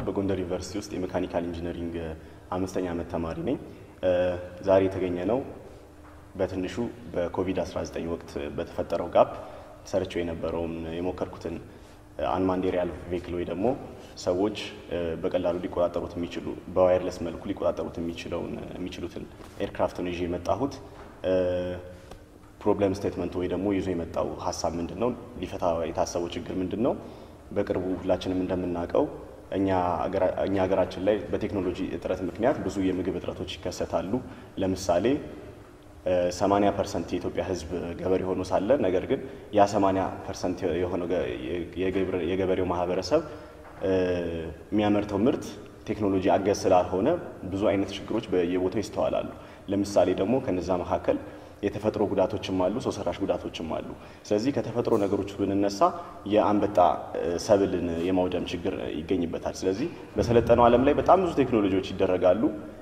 በጎንደር ዩኒቨርሲቲ ውስጥ የሜካኒካል ኢንጂነሪንግ አምስተኛ ዓመት ተማሪ ነኝ። ዛሬ የተገኘነው በትንሹ በኮቪድ-19 ወቅት በተፈጠረው ጋፕ ሰርቼው የነበረውን የሞከርኩትን አንማንድ ኤሪያል ቬሂክል ወይ ደግሞ ሰዎች በቀላሉ ሊቆጣጠሩት የሚችሉ በዋየርለስ መልኩ ሊቆጣጠሩት የሚችሉትን ኤርክራፍት ነው ይዤ የመጣሁት። ፕሮብለም ስቴትመንት ወይ ደግሞ ይዞ የመጣው ሐሳብ ምንድነው? ሊፈታ የታሰበው ችግር ምንድነው? በቅርቡ ሁላችንም እንደምናውቀው እኛ ሀገራችን ላይ በቴክኖሎጂ እጥረት ምክንያት ብዙ የምግብ እጥረቶች ይከሰታሉ። ለምሳሌ 80% የኢትዮጵያ ሕዝብ ገበሬ ሆኖ ሳለ ነገር ግን ያ 80% የሆነው የገበሬው ማህበረሰብ የሚያመርተው ምርት ቴክኖሎጂ አገዝ ስላልሆነ ብዙ አይነት ችግሮች በየቦታው ይስተዋላሉ። ለምሳሌ ደግሞ ከነዛ መካከል የተፈጥሮ ጉዳቶችም አሉ፣ ሰው ሰራሽ ጉዳቶችም አሉ። ስለዚህ ከተፈጥሮ ነገሮች ብንነሳ የአንበጣ ሰብልን የማውደም ችግር ይገኝበታል። ስለዚህ በሰለጠነው ዓለም ላይ በጣም ብዙ ቴክኖሎጂዎች ይደረጋሉ።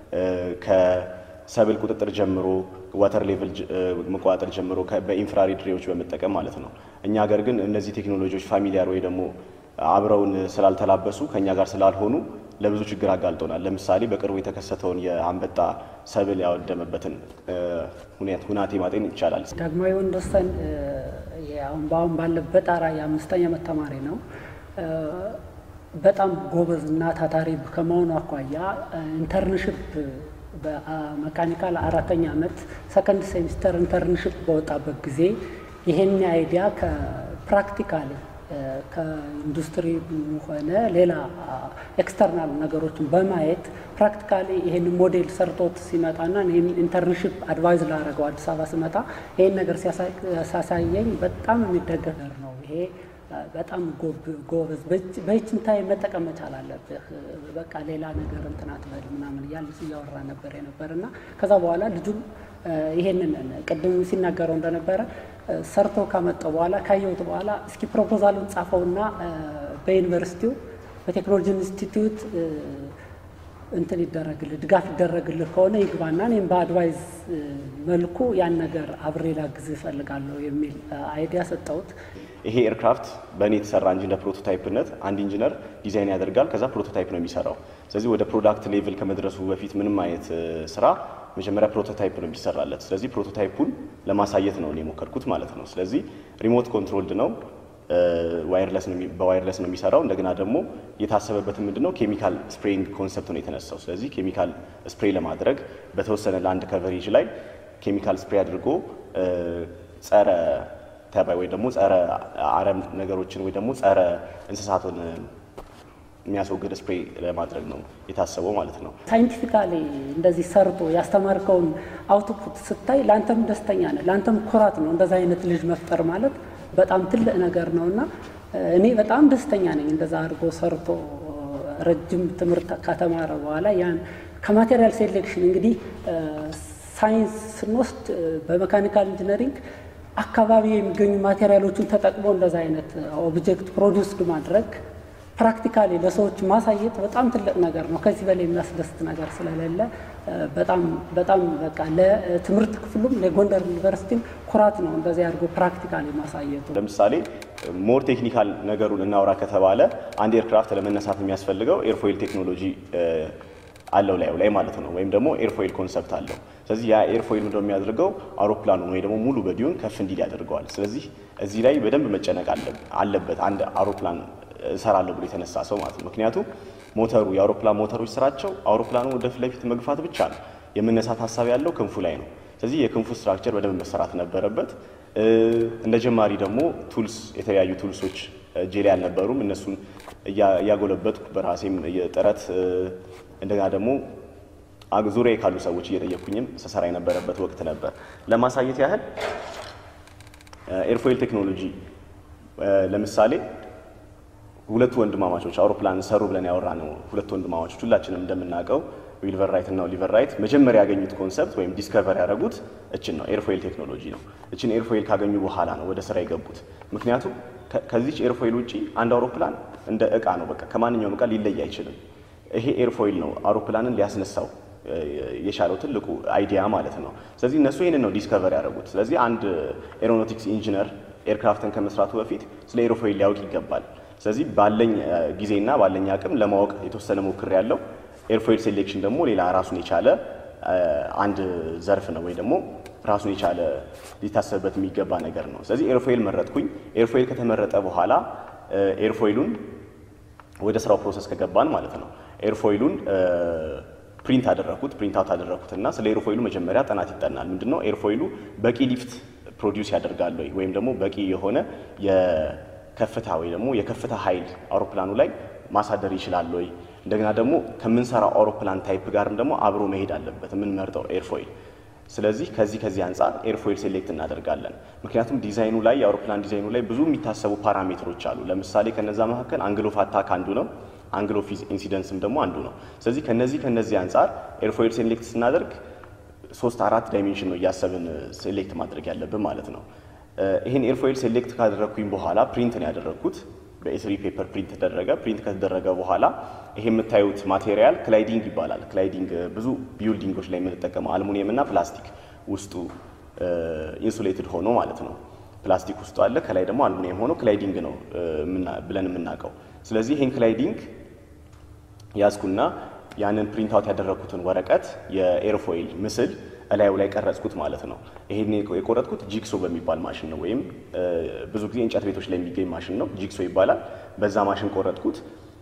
ከሰብል ቁጥጥር ጀምሮ ዋተር ሌቭል መቆጣጠር ጀምሮ በኢንፍራሬድ ሬዎች በመጠቀም ማለት ነው። እኛ ሀገር ግን እነዚህ ቴክኖሎጂዎች ፋሚሊያር ወይ ደግሞ አብረውን ስላልተላበሱ ከኛ ጋር ስላልሆኑ ለብዙ ችግር አጋልጦናል። ለምሳሌ በቅርቡ የተከሰተውን የአንበጣ ሰብል ያወደመበትን ሁናቴ ማጤን ይቻላል። ዳግማዊ ወንደሰን አሁን ባለበት ጣራ የአምስተኛ ዓመት ተማሪ ነው። በጣም ጎበዝ እና ታታሪ ከመሆኑ አኳያ ኢንተርንሺፕ በመካኒካል አራተኛ ዓመት ሰከንድ ሴሚስተር ኢንተርንሺፕ በወጣበት ጊዜ ይሄን አይዲያ ከፕራክቲካሊ ከኢንዱስትሪ ሆነ ሌላ ኤክስተርናል ነገሮችን በማየት ፕራክቲካሊ ይሄን ሞዴል ሰርቶት ሲመጣና ይሄን ኢንተርንሺፕ አድቫይዝ ላደረገው አዲስ አበባ ሲመጣ ይሄን ነገር ሲያሳየኝ በጣም የሚደገፍ ነው። ይሄ በጣም ጎበዝ በእችንታይ መጠቀም መቻል አለብህ፣ በቃ ሌላ ነገር እንትን አትበል ምናምን እያወራ ነበርና ከዛ በኋላ ልጁም ይሄንን ቅድም ሲናገረው እንደነበረ ሰርቶ ካመጣው በኋላ ካየሁት በኋላ እስኪ ፕሮፖዛሉን ጻፈውና በዩኒቨርሲቲው በቴክኖሎጂ ኢንስቲትዩት እንትን ይደረግልህ ድጋፍ ይደረግልህ ከሆነ ይግባና እኔም በአድቫይዝ መልኩ ያን ነገር አብሬ ላግዝ እፈልጋለሁ የሚል አይዲያ ሰጠሁት። ይሄ ኤርክራፍት በእኔ የተሰራ እንጂ እንደ ፕሮቶታይፕነት አንድ ኢንጂነር ዲዛይን ያደርጋል፣ ከዛ ፕሮቶታይፕ ነው የሚሰራው። ስለዚህ ወደ ፕሮዳክት ሌቭል ከመድረሱ በፊት ምንም አይነት ስራ መጀመሪያ ፕሮቶታይፕ ነው የሚሰራለት። ስለዚህ ፕሮቶታይፑን ለማሳየት ነው እኔ የሞከርኩት ማለት ነው። ስለዚህ ሪሞት ኮንትሮልድ ነው፣ በዋየርለስ ነው የሚሰራው። እንደገና ደግሞ የታሰበበት ምንድነው ኬሚካል ስፕሬይንግ ኮንሰፕት ነው የተነሳው። ስለዚህ ኬሚካል ስፕሬይ ለማድረግ በተወሰነ ላንድ ከቨሬጅ ላይ ኬሚካል ስፕሬይ አድርጎ ጸረ ተባይ ወይ ደግሞ ጸረ አረም ነገሮችን ወይ ደግሞ ጸረ እንስሳትን የሚያስወግድ ስፕሬይ ለማድረግ ነው የታሰበው ማለት ነው። ሳይንቲፊካሊ እንደዚህ ሰርቶ ያስተማርከውን አውትፑት ስታይ ላንተም ደስተኛ ነህ፣ ላንተም ኩራት ነው። እንደዛ አይነት ልጅ መፍጠር ማለት በጣም ትልቅ ነገር ነውና እኔ በጣም ደስተኛ ነኝ። እንደዛ አድርጎ ሰርቶ ረጅም ትምህርት ከተማረ በኋላ ያን ከማቴሪያል ሴሌክሽን እንግዲህ ሳይንስ ስንወስድ በሜካኒካል ኢንጂነሪንግ አካባቢ የሚገኙ ማቴሪያሎችን ተጠቅሞ እንደዛ አይነት ኦብጀክት ፕሮዲውስድ ማድረግ ፕራክቲካሊ ለሰዎች ማሳየት በጣም ትልቅ ነገር ነው። ከዚህ በላይ የሚያስደስት ነገር ስለሌለ በጣም በቃ ለትምህርት ክፍሉም ለጎንደር ዩኒቨርሲቲም ኩራት ነው እንደዚህ አድርጎ ፕራክቲካሊ ማሳየቱ። ለምሳሌ ሞር ቴክኒካል ነገሩን እናውራ ከተባለ አንድ ኤርክራፍት ለመነሳት የሚያስፈልገው ኤርፎይል ቴክኖሎጂ አለው ላይ ማለት ነው፣ ወይም ደግሞ ኤርፎይል ኮንሰፕት አለው። ስለዚህ ያ ኤርፎይል ምንድነው የሚያደርገው አውሮፕላኑን ወይ ደግሞ ሙሉ በዲዩን ከፍ እንዲል ያደርገዋል። ስለዚህ እዚህ ላይ በደንብ መጨነቅ አለበት አንድ አውሮፕላን እሰራለሁ ብሎ የተነሳ ሰው ማለት ነው። ምክንያቱም ሞተሩ የአውሮፕላን ሞተሮች ስራቸው አውሮፕላኑ ወደ ፊት ለፊት መግፋት ብቻ ነው፣ የመነሳት ሀሳብ ያለው ክንፉ ላይ ነው። ስለዚህ የክንፉ ስትራክቸር በደንብ መሰራት ነበረበት። እንደ ጀማሪ ደግሞ ቱልስ የተለያዩ ቱልሶች እጄ ላይ አልነበሩም። እነሱን እያጎለበትኩ በራሴም ጥረት እንደገና ደግሞ ዙሪያ ካሉ ሰዎች እየጠየቅኩኝም ሰሰራ የነበረበት ወቅት ነበር። ለማሳየት ያህል ኤርፎይል ቴክኖሎጂ ለምሳሌ ሁለት ወንድማማቾች አውሮፕላን ሰሩ ብለን ያወራነው ሁለት ወንድማማቾች ሁላችንም እንደምናውቀው ዊልቨር ራይት እና ኦሊቨር ራይት መጀመሪያ ያገኙት ኮንሰፕት ወይም ዲስከቨር ያደረጉት እችን ነው፣ ኤርፎይል ቴክኖሎጂ ነው። እችን ኤርፎይል ካገኙ በኋላ ነው ወደ ስራ የገቡት። ምክንያቱም ከዚች ኤርፎይል ውጪ አንድ አውሮፕላን እንደ እቃ ነው፣ በቃ ከማንኛውም እቃ ሊለይ አይችልም። ይሄ ኤርፎይል ነው አውሮፕላንን ሊያስነሳው የቻለው ትልቁ አይዲያ ማለት ነው። ስለዚህ እነሱ ይሄንን ነው ዲስከቨር ያደረጉት። ስለዚህ አንድ ኤሮኖቲክስ ኢንጂነር ኤርክራፍትን ከመስራቱ በፊት ስለ ኤርፎይል ሊያውቅ ይገባል። ስለዚህ ባለኝ ጊዜና ባለኝ አቅም ለማወቅ የተወሰነ ሞክር ያለው ኤርፎይል ሴሌክሽን ደግሞ ሌላ ራሱን የቻለ አንድ ዘርፍ ነው ወይ ደግሞ ራሱን የቻለ ሊታሰብበት የሚገባ ነገር ነው። ስለዚህ ኤርፎይል መረጥኩኝ። ኤርፎይል ከተመረጠ በኋላ ኤርፎይሉን ወደ ስራው ፕሮሰስ ከገባን ማለት ነው ኤርፎይሉን ፕሪንት አውት አደረኩትና ስለ ኤርፎይሉ መጀመሪያ ጥናት ይጠናል። ምንድነው ኤርፎይሉ በቂ ሊፍት ፕሮዲዩስ ያደርጋል ወይም ደግሞ በቂ የሆነ የከፍታ ወይ ደግሞ የከፍታ ኃይል አውሮፕላኑ ላይ ማሳደር ይችላል ወይ፣ እንደገና ደግሞ ከምንሰራው አውሮፕላን ታይፕ ጋርም ደግሞ አብሮ መሄድ አለበት የምንመርጠው ኤርፎይል። ስለዚህ ከዚህ አንጻር ኤርፎይል ሴሌክት እናደርጋለን። ምክንያቱም ዲዛይኑ ላይ የአውሮፕላን ዲዛይኑ ላይ ብዙ የሚታሰቡ ፓራሜትሮች አሉ። ለምሳሌ ከነዛ መካከል አንግል ኦፍ አታክ አንዱ ነው፣ አንግል ኦፍ ኢንሲደንስም ደግሞ አንዱ ነው። ስለዚህ ከነዚህ አንጻር ኤርፎይል ሴሌክት ስናደርግ 3-4 ዳይሜንሽን ነው እያሰብን ሴሌክት ማድረግ ያለብን ማለት ነው። ይሄን ኤርፎይል ሴሌክት ካደረግኩኝ በኋላ ፕሪንት ነው ያደረግኩት። በኤስሪ ፔፐር ፕሪንት ተደረገ። ፕሪንት ከተደረገ በኋላ ይሄ የምታዩት ማቴሪያል ክላይዲንግ ይባላል። ክላይዲንግ ብዙ ቢልዲንጎች ላይ የምንጠቀመው አልሙኒየም እና ፕላስቲክ ውስጡ ኢንሱሌትድ ሆኖ ማለት ነው። ፕላስቲክ ውስጡ አለ፣ ከላይ ደግሞ አልሙኒየም ሆኖ ክላይዲንግ ነው ብለን የምናውቀው። ስለዚህ ይሄን ክላይዲንግ ያዝኩና ያንን ፕሪንት አውት ያደረኩትን ወረቀት የኤርፎይል ምስል እላዩ ላይ ቀረጽኩት ማለት ነው። ይሄን የቆረጥኩት ጂክሶ በሚባል ማሽን ነው፣ ወይም ብዙ ጊዜ እንጨት ቤቶች ላይ የሚገኝ ማሽን ነው፣ ጂክሶ ይባላል። በዛ ማሽን ቆረጥኩት፣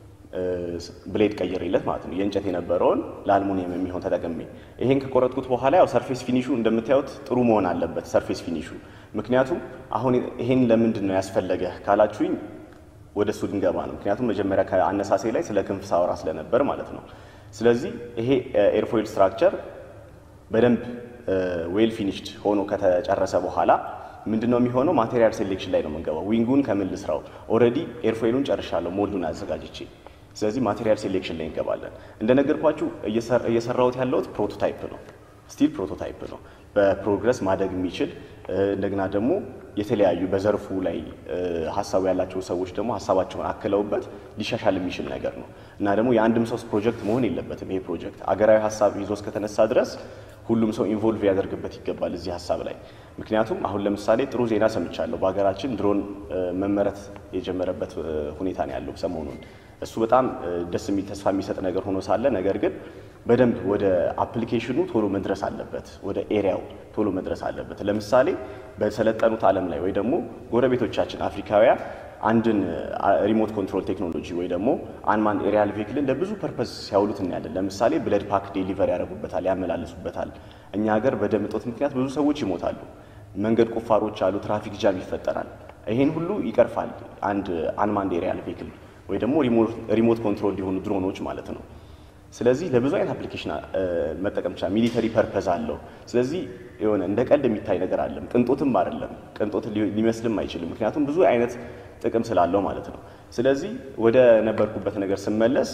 ብሌድ ቀይሬለት ማለት ነው። የእንጨት የነበረውን ለአልሙኒየም የሚሆን ተጠቅሜ ይሄን ከቆረጥኩት በኋላ ያው ሰርፌስ ፊኒሹ እንደምታዩት ጥሩ መሆን አለበት ሰርፌስ ፊኒሹ። ምክንያቱም አሁን ይሄን ለምንድን ነው ያስፈለገ ካላችሁኝ ወደ እሱ ድንገባ ነው። ምክንያቱም መጀመሪያ ከአነሳሴ ላይ ስለ ክንፍ ሳወራ ስለነበር ማለት ነው። ስለዚህ ይሄ ኤርፎይል ስትራክቸር በደንብ ዌል ፊኒሽድ ሆኖ ከተጨረሰ በኋላ ምንድነው የሚሆነው? ማቴሪያል ሴሌክሽን ላይ ነው የምንገባው። ዊንጉን ከምን ልስራው? ኦልሬዲ ኤርፎይሉን ጨርሻለሁ፣ ሞልዱን አዘጋጅቼ። ስለዚህ ማቴሪያል ሴሌክሽን ላይ እንገባለን። እንደነገርኳችሁ እየሰራሁት ያለሁት ፕሮቶታይፕ ነው፣ ስቲል ፕሮቶታይፕ ነው። በፕሮግረስ ማደግ የሚችል እንደገና ደግሞ የተለያዩ በዘርፉ ላይ ሀሳቡ ያላቸው ሰዎች ደግሞ ሀሳባቸውን አክለውበት ሊሻሻል የሚችል ነገር ነው እና ደግሞ የአንድም ሰው ፕሮጀክት መሆን የለበትም። ይሄ ፕሮጀክት አገራዊ ሀሳብ ይዞ እስከተነሳ ድረስ ሁሉም ሰው ኢንቮልቭ ያደርግበት ይገባል እዚህ ሀሳብ ላይ። ምክንያቱም አሁን ለምሳሌ ጥሩ ዜና ሰምቻለሁ። በሀገራችን ድሮን መመረት የጀመረበት ሁኔታ ነው ያለው ሰሞኑን። እሱ በጣም ደስ የሚል ተስፋ የሚሰጥ ነገር ሆኖ ሳለ ነገር ግን በደንብ ወደ አፕሊኬሽኑ ቶሎ መድረስ አለበት፣ ወደ ኤሪያው ቶሎ መድረስ አለበት። ለምሳሌ በሰለጠኑት ዓለም ላይ ወይ ደግሞ ጎረቤቶቻችን አፍሪካውያን አንድን ሪሞት ኮንትሮል ቴክኖሎጂ ወይ ደግሞ አንማን ኤሪያል ቬሂክልን ለብዙ ፐርፐስ ሲያውሉት እናያለን። ለምሳሌ ብለድ ፓክ ዴሊቨር ያደርጉበታል፣ ያመላልሱበታል። እኛ ሀገር በደም እጦት ምክንያት ብዙ ሰዎች ይሞታሉ፣ መንገድ ቁፋሮች አሉ፣ ትራፊክ ጃም ይፈጠራል። ይሄን ሁሉ ይቀርፋል አንድ አንማን ኤሪያል ቬሂክል ወይ ደግሞ ሪሞት ኮንትሮል የሆኑ ድሮኖች ማለት ነው። ስለዚህ ለብዙ አይነት አፕሊኬሽን መጠቀም ይችላል። ሚሊተሪ ፐርፐዝ አለው። ስለዚህ የሆነ እንደ ቀልድ የሚታይ ነገር አይደለም፣ ቅንጦትም አይደለም፣ ቅንጦት ሊመስልም አይችልም። ምክንያቱም ብዙ አይነት ጥቅም ስላለው ማለት ነው። ስለዚህ ወደ ነበርኩበት ነገር ስመለስ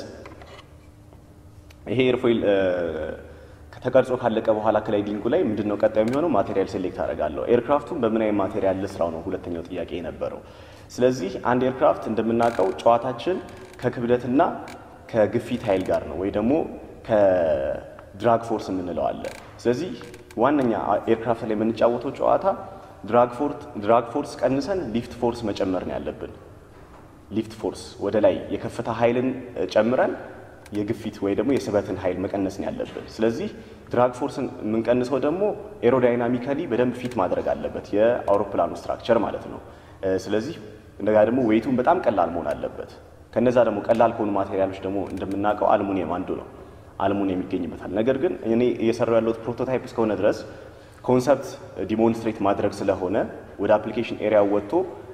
ይሄ ኤርፎይል ከተቀርጾ ካለቀ በኋላ ክላይዲንጉ ላይ ምንድነው ቀጣይ የሚሆነው? ማቴሪያል ሴሌክት አደርጋለሁ። ኤርክራፍቱን በምን አይነት ማቴሪያል ልስራው ነው ሁለተኛው ጥያቄ የነበረው። ስለዚህ አንድ ኤርክራፍት እንደምናውቀው ጨዋታችን ከክብደትና ከግፊት ኃይል ጋር ነው ወይ ደግሞ ከድራግ ፎርስ የምንለው አለ። ስለዚህ ዋነኛ ኤርክራፍት ላይ የምንጫወተው ጨዋታ ድራግ ፎርስ ቀንሰን ሊፍት ፎርስ መጨመር ነው ያለብን። ሊፍት ፎርስ ወደ ላይ የከፍታ ኃይልን ጨምረን የግፊት ወይ ደግሞ የስበትን ኃይል መቀነስ ነው ያለብን። ስለዚህ ድራግ ፎርስን የምንቀንሰው ደግሞ ኤሮዳይናሚካሊ በደንብ ፊት ማድረግ አለበት የአውሮፕላኑ ስትራክቸር ማለት ነው። ስለዚህ እንደጋ ደግሞ ዌይቱን በጣም ቀላል መሆን አለበት። ከነዛ ደግሞ ቀላል ከሆኑ ማቴሪያሎች ደግሞ እንደምናውቀው አልሙኒየም አንዱ ነው። አልሙኒየም ይገኝበታል። ነገር ግን እኔ እየሰራው ያለሁት ፕሮቶታይፕ እስከሆነ ድረስ ኮንሰፕት ዲሞንስትሬት ማድረግ ስለሆነ ወደ አፕሊኬሽን ኤሪያው ወጥቶ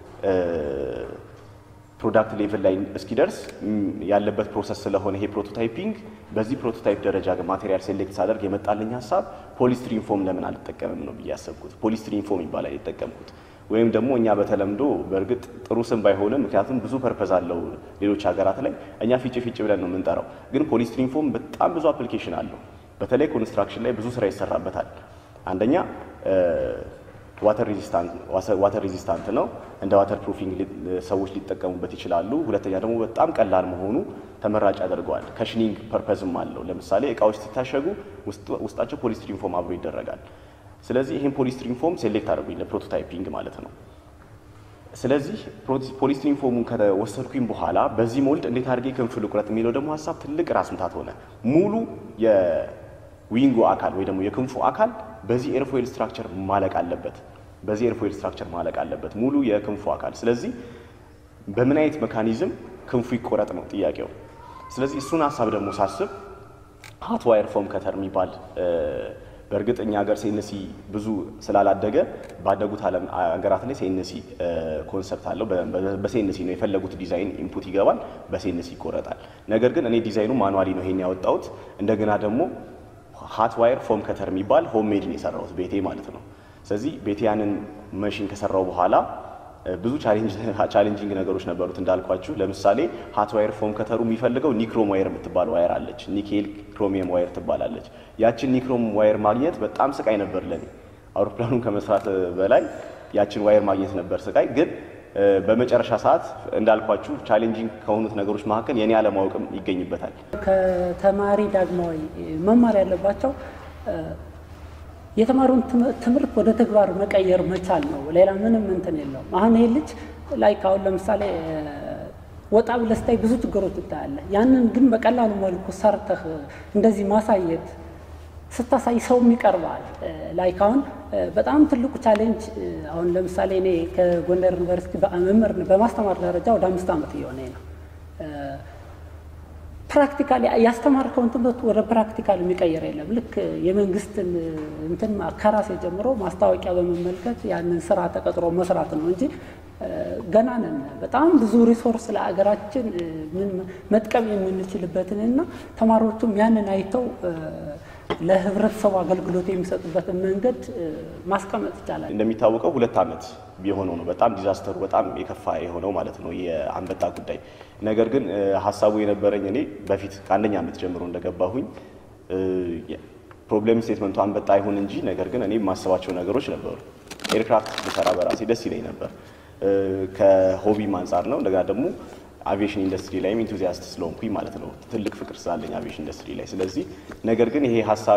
ፕሮዳክት ሌቭል ላይ እስኪደርስ ያለበት ፕሮሰስ ስለሆነ ይሄ ፕሮቶታይፒንግ በዚህ ፕሮቶታይፕ ደረጃ ማቴሪያል ሴሌክት ሳደርግ የመጣልኝ ሀሳብ ፖሊስትሪን ፎም ለምን አልጠቀምም ነው ብዬ ያሰብኩት። ፖሊስትሪን ፎም ይባላል የተጠቀምኩት። ወይም ደግሞ እኛ በተለምዶ በእርግጥ ጥሩ ስም ባይሆንም ምክንያቱም ብዙ ፐርፐዝ አለው ሌሎች ሀገራት ላይ እኛ ፊጭ ብለን ነው የምንጠራው። ግን ፖሊስትሪን ፎም በጣም ብዙ አፕሊኬሽን አለው። በተለይ ኮንስትራክሽን ላይ ብዙ ስራ ይሰራበታል። አንደኛ ዋተር ሬዚስታንት ነው። እንደ ዋተር ፕሩፊንግ ሰዎች ሊጠቀሙበት ይችላሉ። ሁለተኛ ደግሞ በጣም ቀላል መሆኑ ተመራጭ ያደርገዋል። ከሽኒንግ ፐርፐዝም አለው። ለምሳሌ እቃዎች ሲታሸጉ ውስጣቸው ፖሊስትሪን ፎም አብሮ ይደረጋል። ስለዚህ ይሄን ፖሊስትሪን ፎም ሴሌክት አድርጉኝ ለፕሮቶታይፒንግ ማለት ነው። ስለዚህ ፖሊስትሪን ፎሙን ከወሰድኩኝ በኋላ በዚህ ሞልድ እንዴት አድርጌ ክንፍ ልቁረጥ የሚለው ደግሞ ሀሳብ ትልቅ ራስ ምታት ሆነ። ሙሉ የዊንጉ አካል ወይ ደግሞ የክንፉ አካል በዚህ ኤርፎይል ስትራክቸር ማለቅ አለበት። በዚህ ኤርፎይል ስትራክቸር ማለቅ አለበት ሙሉ የክንፉ አካል። ስለዚህ በምን አይነት ሜካኒዝም ክንፉ ይቆረጥ ነው ጥያቄው። ስለዚህ እሱን ሀሳብ ደግሞ ሳስብ ሃት ዋየር ፎም ከተር የሚባል በእርግጥ እኛ ሀገር ሴንሲ ብዙ ስላላደገ ባደጉት ዓለም ሀገራት ላይ ሴንሲ ኮንሰፕት አለው። በሴንሲ ነው የፈለጉት ዲዛይን ኢንፑት ይገባል፣ በሴንሲ ይቆረጣል። ነገር ግን እኔ ዲዛይኑ ማኑዋሊ ነው ይሄን ያወጣሁት። እንደገና ደግሞ ሃት ዋየር ፎም ከተር የሚባል ሆም ሜድ ነው የሰራሁት ቤቴ ማለት ነው። ስለዚህ ቤቴ ያንን ማሽን ከሰራው በኋላ ብዙ ቻሌንጂንግ ነገሮች ነበሩት እንዳልኳችሁ። ለምሳሌ ሃት ዋየር ፎም ከተሩ የሚፈልገው ኒክሮም ዋየር የምትባል ዋየር አለች፣ ኒኬል ክሮሚየም ዋየር ትባላለች። ያችን ኒክሮም ዋየር ማግኘት በጣም ስቃይ ነበር ለኔ። አውሮፕላኑን ከመስራት በላይ ያችን ዋየር ማግኘት ነበር ስቃይ። ግን በመጨረሻ ሰዓት እንዳልኳችሁ ቻሌንጂንግ ከሆኑት ነገሮች መካከል የኔ አለማወቅም ይገኝበታል። ከተማሪ ዳግማዊ መማር ያለባቸው የተማሩን ትምህርት ወደ ተግባር መቀየር መቻል ነው። ሌላ ምንም እንትን የለውም። አሁን ይሄ ልጅ ላይክ አሁን ለምሳሌ ወጣ ብለህ ስታይ ብዙ ችግሮች ታያለህ። ያንን ግን በቀላሉ መልኩ ሰርተህ እንደዚህ ማሳየት ስታሳይ ሰውም ይቀርባል። ላይክ አሁን በጣም ትልቁ ቻሌንጅ አሁን ለምሳሌ እኔ ከጎንደር ዩኒቨርሲቲ በመምህር በማስተማር ደረጃ ወደ 5 ዓመት እየሆነኝ ነው። ፕራክቲካሊ ያስተማርከውን ትምህርት ወደ ፕራክቲካል የሚቀየር የለም። ልክ የመንግስትን እንትን ከራሴ ጀምሮ ማስታወቂያ በመመልከት ያንን ስራ ተቀጥሮ መስራት ነው እንጂ ገና ነን። በጣም ብዙ ሪሶርስ ለአገራችን መጥቀም የምንችልበትንና ተማሪዎቹም ያንን አይተው ለህብረተሰቡ አገልግሎት የሚሰጡበትን መንገድ ማስቀመጥ ይቻላል። እንደሚታወቀው 2 ዓመት ቢሆነው ነው በጣም ዲዛስተሩ በጣም የከፋ የሆነው ማለት ነው የአንበጣ ጉዳይ። ነገር ግን ሀሳቡ የነበረኝ እኔ በፊት ከአንደኛ ዓመት ጀምሮ እንደገባሁኝ ፕሮብሌም ስቴትመንቱ አንበጣ አይሁን እንጂ ነገር ግን እኔ የማስባቸው ነገሮች ነበሩ። ኤርክራፍት ብሰራ በራሴ ደስ ይለኝ ነበር። ከሆቢም አንጻር ነው። እንደገና ደግሞ አቪዬሽን ኢንዱስትሪ ላይም ኢንቱዚያስት ስለሆንኩኝ ማለት ነው፣ ትልቅ ፍቅር ስላለኝ አቪዬሽን ኢንዱስትሪ ላይ። ስለዚህ ነገር ግን ይሄ ሀሳቤ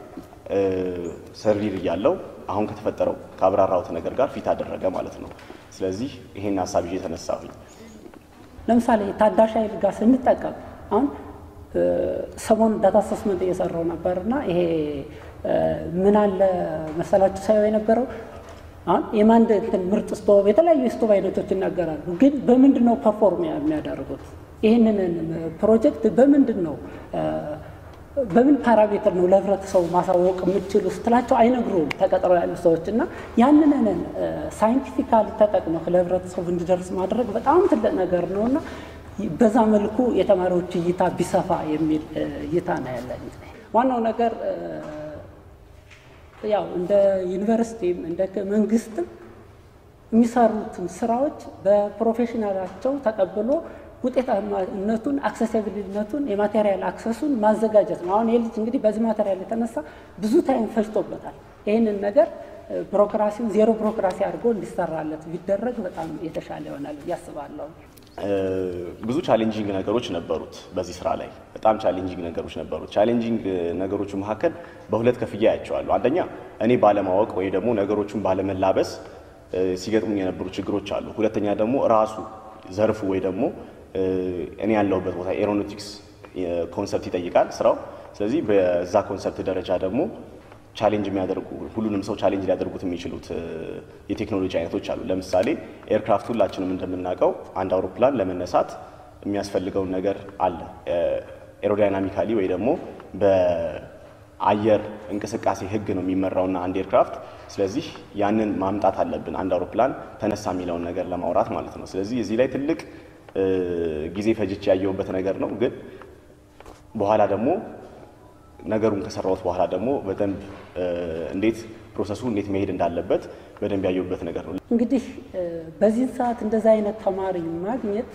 ሰርቪር እያለው አሁን ከተፈጠረው ካብራራውት ነገር ጋር ፊት አደረገ ማለት ነው። ስለዚህ ይሄን ሀሳብ ይዤ ተነሳሁኝ። ለምሳሌ ታዳሽ ኃይል ጋር ስንጠቀም አሁን ሰሞኑን ዳታ አሰስመንት እየሰራው ነበርና ይሄ ምን አለ መሰላችሁ ሳይው የነበረው አሁን የማንድ እንትን ምርጥ ስቶቭ የተለያዩ ስቶቭ አይነቶች ይናገራሉ። ግን በምንድነው ፐርፎርም የሚያደርጉት? ይሄንን ፕሮጀክት በምንድነው በምን ፓራሜትር ነው ለህብረተሰቡ ማሳወቅ የምትችሉ ስትላቸው አይነግሩም ተቀጥረው ያሉ ሰዎች። እና ያንን ሳይንቲፊካሊ ተጠቅመው ለህብረተሰቡ እንዲደርስ ማድረግ በጣም ትልቅ ነገር ነውና በዛ መልኩ የተማሪዎች እይታ ቢሰፋ የሚል እይታ ነው ያለኝ። ዋናው ነገር ያው እንደ ዩኒቨርሲቲም እንደ መንግስትም የሚሰሩትን ስራዎች በፕሮፌሽናላቸው ተቀብሎ ውጤታማነቱን አክሰሲቢሊቲነቱን የማቴሪያል አክሰሱን ማዘጋጀት ነው። አሁን የልጅ እንግዲህ በዚህ ማቴሪያል የተነሳ ብዙ ታይም ፈጅቶበታል። ይህንን ነገር ቢሮክራሲው ዜሮ ቢሮክራሲ አድርጎ እንዲሰራለት ቢደረግ በጣም የተሻለ ይሆናል ብዬ አስባለሁ። ብዙ ቻሌንጂንግ ነገሮች ነበሩት በዚህ ስራ ላይ በጣም ቻሌንጂንግ ነገሮች ነበሩት። ቻሌንጂንግ ነገሮቹ መካከል በሁለት ከፍያ ያያቸዋለሁ። አንደኛ እኔ ባለማወቅ ወይ ደግሞ ነገሮቹን ባለመላበስ ሲገጥሙኝ የነበሩ ችግሮች አሉ። ሁለተኛ ደግሞ ራሱ ዘርፉ ወይ ደግሞ እኔ ያለሁበት ቦታ ኤሮኖቲክስ ኮንሰፕት ይጠይቃል ስራው። ስለዚህ በዛ ኮንሰፕት ደረጃ ደግሞ ቻሌንጅ የሚያደርጉ ሁሉንም ሰው ቻሌንጅ ሊያደርጉት የሚችሉት የቴክኖሎጂ አይነቶች አሉ። ለምሳሌ ኤርክራፍት ሁላችንም እንደምናውቀው አንድ አውሮፕላን ለመነሳት የሚያስፈልገውን ነገር አለ። ኤሮዳይናሚካሊ ወይ ደግሞ በአየር እንቅስቃሴ ህግ ነው የሚመራውና አንድ ኤርክራፍት። ስለዚህ ያንን ማምጣት አለብን አንድ አውሮፕላን ተነሳ የሚለውን ነገር ለማውራት ማለት ነው። ስለዚህ እዚህ ላይ ትልቅ ጊዜ ፈጅቼ ያየሁበት ነገር ነው። ግን በኋላ ደግሞ ነገሩን ከሰራሁት በኋላ ደግሞ በደንብ እንዴት ፕሮሰሱ እንዴት መሄድ እንዳለበት በደንብ ያየሁበት ነገር ነው። እንግዲህ በዚህ ሰዓት እንደዛ አይነት ተማሪ ማግኘት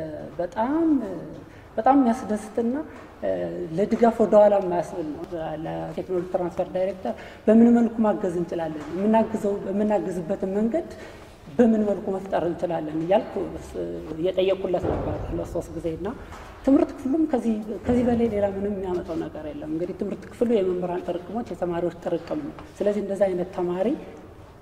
በጣም የሚያስደስትና ለድጋፍ ወደ ኋላ የማያስብል ነው። ለቴክኖሎጂ ትራንስፈር ዳይሬክተር በምን መልኩ ማገዝ እንችላለን፣ የምናግዝበትን መንገድ በምን መልኩ መፍጠር እንችላለን እያልኩ እየጠየቁለት ነበር 2-3 ጊዜና ትምህርት ክፍሉም ከዚህ በላይ ሌላ ምንም የሚያመጣው ነገር የለም። እንግዲህ ትምህርት ክፍሉ የመምህራን ጥርቅሞች የተማሪዎች ጥርቅም ነው። ስለዚህ እንደዛ አይነት ተማሪ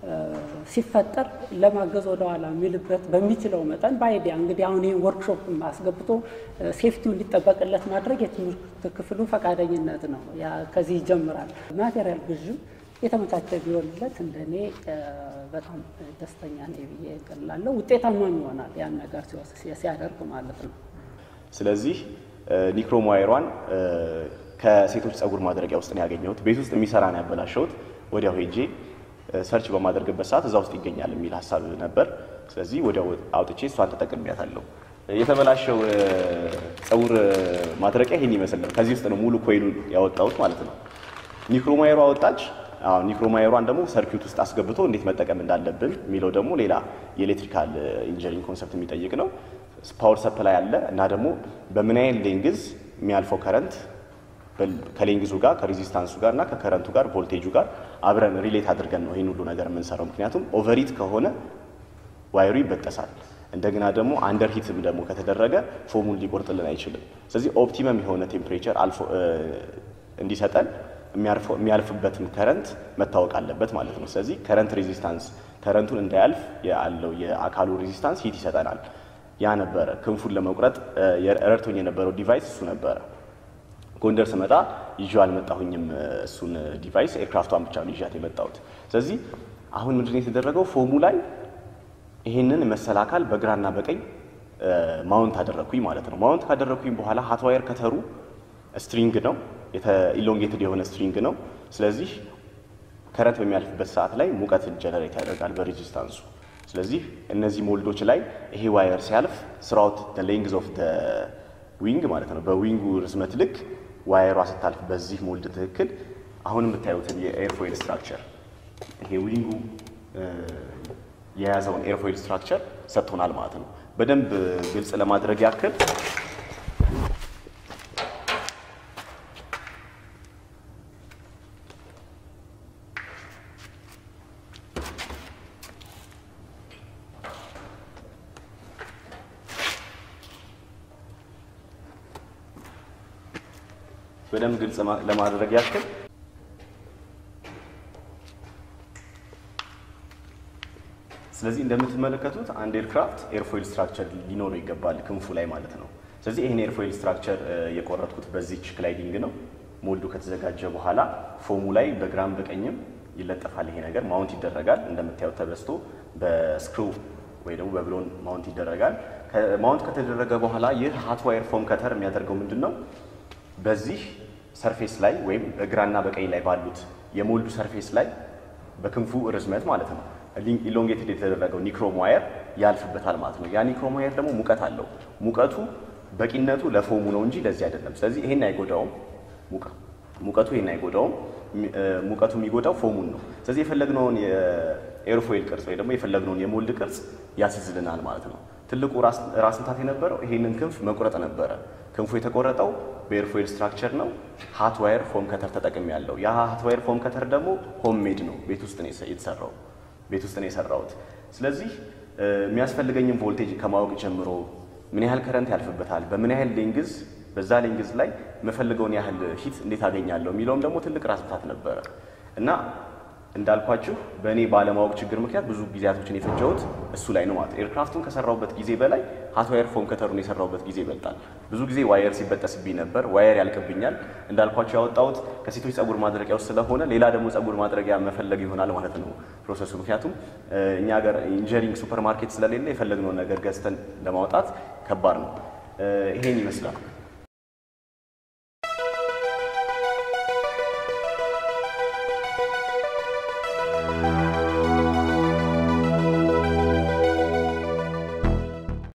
ሲፈጠር ለማገዝ ወደ ኋላ የሚልበት በሚችለው መጠን በአይዲያ እንግዲህ አሁን ይሄን ወርክሾፕ አስገብቶ ሴፍቲው እንዲጠበቅለት ማድረግ የትምህርት ክፍሉ ፈቃደኝነት ነው። ያ ከዚህ ይጀምራል። ማቴሪያል ግዥም የተመቻቸ ቢሆንለት እንደኔ በጣም ደስተኛ ነኝ ብዬ እላለሁ። ውጤታማም ይሆናል ያን ነገር ሲያደርግ ማለት ነው። ስለዚህ ኒክሮም ዋየሯን ከሴቶች ጸጉር ማድረቂያ ውስጥ ነው ያገኘሁት። ቤት ውስጥ የሚሰራ ነው ያበላሸሁት። ወዲያው ሄጄ ሰርች በማድረግበት ሰዓት እዛ ውስጥ ይገኛል የሚል ሐሳብ ነበር። ስለዚህ ወዲያው አውጥቼ እሷን ተጠቅሜያታለሁ። የተበላሸው ጸጉር ማድረቂያ ይሄን ይመስል ነው። ከዚህ ውስጥ ነው ሙሉ ኮይሉን ያወጣሁት ማለት ነው። ኒክሮም ዋየሯ ወጣች። ኒክሮም ዋየሯን ደግሞ ሰርኪዩት ውስጥ አስገብቶ እንዴት መጠቀም እንዳለብን የሚለው ደግሞ ሌላ የኤሌክትሪካል ኢንጂነሪንግ ኮንሰፕት የሚጠይቅ ነው። ፓወር ሰፕላይ አለ እና ደግሞ በምን አይነት ሌንግዝ የሚያልፈው ከረንት ከሌንግዙ ጋር ከሬዚስታንሱ ጋር እና ከከረንቱ ጋር ቮልቴጁ ጋር አብረን ሪሌት አድርገን ነው ይሄን ሁሉ ነገር የምንሰራው። ምክንያቱም ኦቨርሂት ከሆነ ዋየሩ ይበጠሳል። እንደገና ደግሞ አንደርሂትም ደግሞ ከተደረገ ፎሙን ሊቆርጥልን አይችልም። ስለዚህ ኦፕቲመም የሆነ ቴምፕሬቸር አልፎ እንዲሰጠን የሚያልፍበትም ከረንት መታወቅ አለበት ማለት ነው። ስለዚህ ከረንት ሬዚስታንስ ከረንቱን እንዳያልፍ ያለው የአካሉ ሬዚስታንስ ሂት ይሰጠናል። ያ ነበረ ክንፉን ለመቁረጥ ረድቶኝ የነበረው ዲቫይስ እሱ ነበረ። ጎንደር ስመጣ ይዤው አልመጣሁኝም እሱን ዲቫይስ፣ ኤርክራፍቷን ብቻ ነው ይዣት የመጣሁት። ስለዚህ አሁን ምንድን ነው የተደረገው? ፎሙ ላይ ይሄንን መሰል አካል በግራና በቀኝ ማውንት አደረኩኝ ማለት ነው። ማውንት ካደረኩኝ በኋላ ሃት ዋየር ከተሩ ስትሪንግ ነው፣ ኢሎንጌትድ የሆነ ስትሪንግ ነው። ስለዚህ ከረንት በሚያልፍበት ሰዓት ላይ ሙቀትን ጀነሬት ያደርጋል በሬዚስታንሱ። ስለዚህ እነዚህ ሞልዶች ላይ ይሄ ዋየር ሲያልፍ ስራውት the length of the ዊንግ ማለት ነው፣ በዊንጉ ርዝመት ልክ ዋየሯ ስታልፍ በዚህ ሞልድ ትክክል አሁን የምታዩትን የኤርፎይል ስትራክቸር ይሄ ዊንጉ የያዘውን ኤርፎይል ስትራክቸር ሰጥቶናል ማለት ነው። በደንብ ግልጽ ለማድረግ ያክል በደንብ ግልጽ ለማድረግ ያክል ስለዚህ እንደምትመለከቱት አንድ ኤርክራፍት ኤርፎይል ስትራክቸር ሊኖረው ይገባል ክንፉ ላይ ማለት ነው። ስለዚህ ይሄን ኤርፎይል ስትራክቸር የቆረጥኩት በዚህች ክላይዲንግ ነው። ሞልዱ ከተዘጋጀ በኋላ ፎሙ ላይ በግራም በቀኝም ይለጠፋል። ይሄ ነገር ማውንት ይደረጋል። እንደምታዩት ተበስቶ በስክሩ ወይ ደግሞ በብሎን ማውንት ይደረጋል። ማውንት ከተደረገ በኋላ ይህ ሃት ዋየር ፎም ከተር የሚያደርገው ምንድነው? በዚህ ሰርፌስ ላይ ወይም በግራና በቀኝ ላይ ባሉት የሞልዱ ሰርፌስ ላይ በክንፉ ርዝመት ማለት ነው ኢሎንጌትድ የተደረገው ኒክሮም ዋየር ያልፍበታል ማለት ነው። ያ ኒክሮም ዋየር ደግሞ ሙቀት አለው። ሙቀቱ በቂነቱ ለፎሙ ነው እንጂ ለዚህ አይደለም። ስለዚህ ይሄን አይጎዳውም። ሙቀቱ ይሄን አይጎዳውም። ሙቀቱ የሚጎዳው ፎሙን ነው። ስለዚህ የፈለግነውን የኤርፎይል ቅርጽ ወይ ደግሞ የፈለግነውን የሞልድ ቅርጽ ያስይዝልናል ማለት ነው። ትልቁ ራስ ምታት የነበረው ይሄንን ክንፍ መቁረጥ ነበረ። ክንፉ የተቆረጠው በኤርፎይል ስትራክቸር ነው። ሃት ዋየር ፎም ከተር ተጠቅሜ ያለው ያ ሃት ዋየር ፎም ከተር ደግሞ ሆም ሜድ ነው። ቤት ውስጥ ነው የሰራሁት። ስለዚህ የሚያስፈልገኝን ቮልቴጅ ከማወቅ ጀምሮ ምን ያህል ከረንት ያልፍበታል፣ በምን ያህል ሌንግዝ፣ በዛ ሌንግዝ ላይ የምፈልገውን ያህል ሂት እንዴት አገኛለሁ የሚለውም ደግሞ ትልቅ ራስ ምታት ነበረ እና እንዳልኳችሁ በእኔ ባለማወቅ ችግር ምክንያት ብዙ ጊዜያቶችን የፈጀሁት እሱ ላይ ነው ማለት። ኤርክራፍቱን ከሰራሁበት ጊዜ በላይ ሃት ዋየር ፎም ከተሩን የሰራሁበት ጊዜ ይበልጣል። ብዙ ጊዜ ዋየር ሲበጠስብኝ ነበር፣ ዋየር ያልቅብኛል። እንዳልኳችሁ ያወጣሁት ከሴቶች ጸጉር ማድረቂያ ውስጥ ስለሆነ ሌላ ደግሞ ጸጉር ማድረቂያ መፈለግ ይሆናል ማለት ነው ፕሮሰሱ። ምክንያቱም እኛ ሀገር ኢንጂነሪንግ ሱፐር ማርኬት ስለሌለ የፈለግነውን ነገር ገዝተን ለማውጣት ከባድ ነው። ይሄን ይመስላል።